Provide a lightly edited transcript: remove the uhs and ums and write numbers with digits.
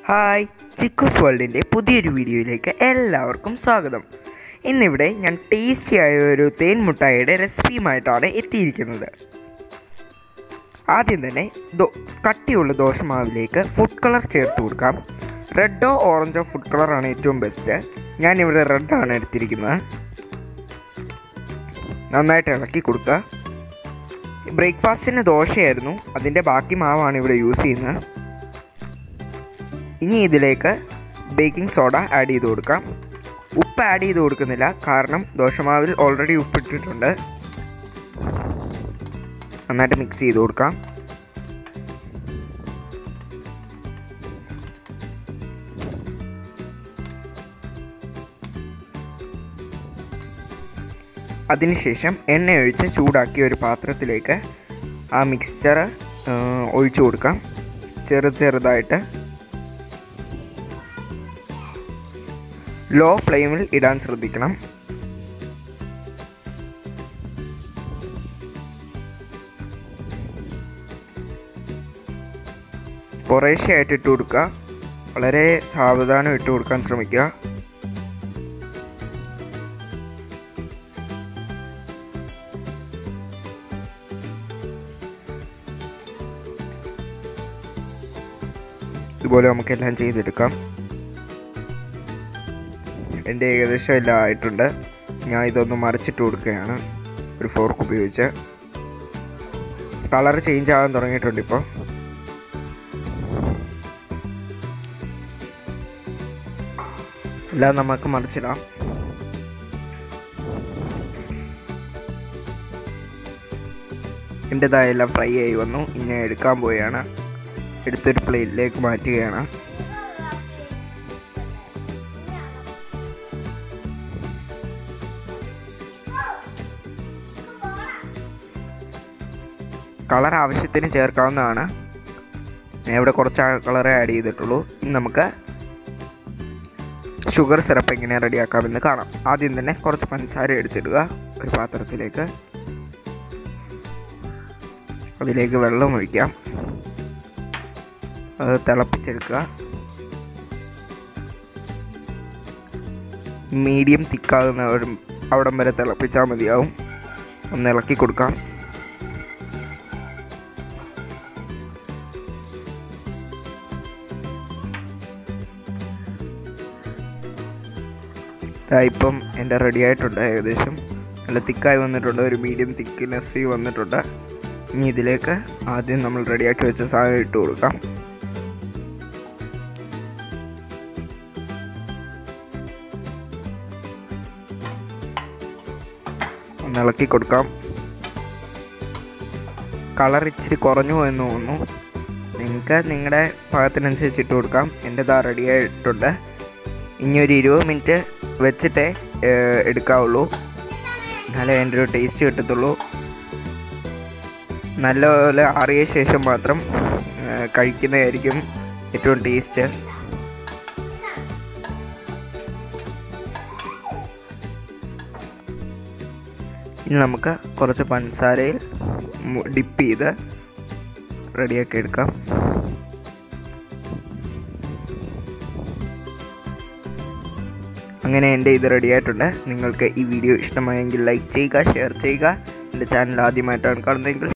Hi, Chikkus വേൾഡിൻ്റെ പുതിയൊരു വീഡിയോയിലേക്ക് എല്ലാവർക്കും സ്വാഗതം. ഇന്നിവിടെ ഞാൻ ടേസ്റ്റിയായ ഒരു തേൻ മുട്ടായിയുടെ റെസിപ്പിയുമായിട്ടാണ് എത്തിയിരിക്കുന്നത്. ആദ്യം തന്നെ കട്ടിയുള്ള ദോശമാവിലേക്ക് ഫുഡ് കളർ ചേർത്ത് കൊടുക്കാം. റെഡോ ഓറഞ്ചോ ഫുഡ് കളറാണ് ഏറ്റവും ബെസ്റ്റ്. ഞാനിവിടെ റെഡാണ് എടുത്തിരിക്കുന്നത്. നന്നായിട്ട് ഇളക്കി കൊടുക്കുക. ബ്രേക്ക്ഫാസ്റ്റിന് ദോശയായിരുന്നു, അതിൻ്റെ ബാക്കി മാവാണ് ഇവിടെ യൂസ് ചെയ്യുന്നത്. ഇനി ഇതിലേക്ക് ബേക്കിംഗ് സോഡ ആഡ് ചെയ്ത് കൊടുക്കാം. ഉപ്പ് ആഡ് ചെയ്ത് കൊടുക്കുന്നില്ല, കാരണം ദോശമാവിൽ ഓൾറെഡി ഉപ്പിട്ടിട്ടുണ്ട്. നന്നായിട്ട് മിക്സ് ചെയ്ത് കൊടുക്കാം. അതിനുശേഷം എണ്ണ ഒഴിച്ച് ചൂടാക്കിയ ഒരു പാത്രത്തിലേക്ക് ആ മിക്സ്ചർ ഒഴിച്ചു കൊടുക്കാം. ചെറുതായിട്ട് ലോ ഫ്ലെയിമിൽ ഇടാൻ ശ്രദ്ധിക്കണം. കുറേശ്ശെയായിട്ട് ഇട്ട് കൊടുക്കുക. വളരെ സാവധാനം ഇട്ട് കൊടുക്കാൻ ശ്രമിക്കുക. ഇതുപോലെ നമുക്കെല്ലാം ചെയ്തെടുക്കാം. എൻ്റെ ഏകദേശം എല്ലാം ആയിട്ടുണ്ട്. ഞാൻ ഇതൊന്ന് മറിച്ചിട്ട് കൊടുക്കുകയാണ് ഒരു ഫോർക്ക് ഉപയോഗിച്ച്. കളർ ചേഞ്ച് ആകാൻ തുടങ്ങിയിട്ടുണ്ട്. ഇപ്പോൾ എല്ലാം നമുക്ക് മറിച്ചിടാം. എൻ്റെതായെല്ലാം ഫ്രൈ ആയി വന്നു. ഇനി എടുക്കാൻ പോവുകയാണ്. എടുത്തൊരു പ്ലേറ്റിലേക്ക് മാറ്റുകയാണ്. കളർ ആവശ്യത്തിന് ചേർക്കാവുന്നതാണ്. ഞാൻ ഇവിടെ കുറച്ച് കളറേ ആഡ് ചെയ്തിട്ടുള്ളൂ. ഇനി നമുക്ക് ഷുഗർ സിറപ്പ് എങ്ങനെ റെഡിയാക്കാമെന്ന് കാണാം. ആദ്യം തന്നെ കുറച്ച് പഞ്ചസാര എടുത്തിടുക ഒരു പാത്രത്തിലേക്ക്. അതിലേക്ക് വെള്ളം ഒഴിക്കാം. അത് തിളപ്പിച്ചെടുക്കുക. മീഡിയം തിക്കാകുന്ന അവിടം വരെ തിളപ്പിച്ചാൽ മതിയാവും. ഒന്ന് ഇളക്കി കൊടുക്കാം. ഇപ്പം എൻ്റെ റെഡി ആയിട്ടുണ്ട്. ഏകദേശം നല്ല തിക്കായി വന്നിട്ടുണ്ട്. ഒരു മീഡിയം തിക്നെസ് വന്നിട്ടുണ്ട്. ഇനി ഇതിലേക്ക് ആദ്യം നമ്മൾ റെഡിയാക്കി വെച്ച സാധനം ഇട്ട് കൊടുക്കാം. ഒന്ന് ഇളക്കി കൊടുക്കാം. കളർ ഇച്ചിരി കുറഞ്ഞു എന്ന് തോന്നുന്നു. നിങ്ങൾക്ക് നിങ്ങളുടെ പാകത്തിനനുസരിച്ച് ഇട്ട് കൊടുക്കാം. എൻ്റെതാ റെഡി ആയിട്ടുണ്ട്. ഇനി ഒരു 20 മിനിറ്റ് വെച്ചിട്ടേ എടുക്കാവുള്ളൂ. എന്നാലേ അതിൻ്റെ ഒരു ടേസ്റ്റ് കിട്ടത്തുള്ളൂ. നല്ലപോലെ ആറിയ ശേഷം മാത്രം കഴിക്കുന്നതായിരിക്കും ഏറ്റവും ടേസ്റ്റ്. ഇനി നമുക്ക് കുറച്ച് പഞ്ചസാരയിൽ ഡിപ്പ് ചെയ്ത് റെഡിയാക്കി എടുക്കാം. അങ്ങനെ എൻ്റെ ഇത് റെഡി ആയിട്ടുണ്ട്. നിങ്ങൾക്ക് ഈ വീഡിയോ ഇഷ്ടമായെങ്കിൽ ലൈക്ക് ചെയ്യുക, ഷെയർ ചെയ്യുക. എൻ്റെ ചാനൽ ആദ്യമായിട്ടാണ് കാണുന്നതെങ്കിൽ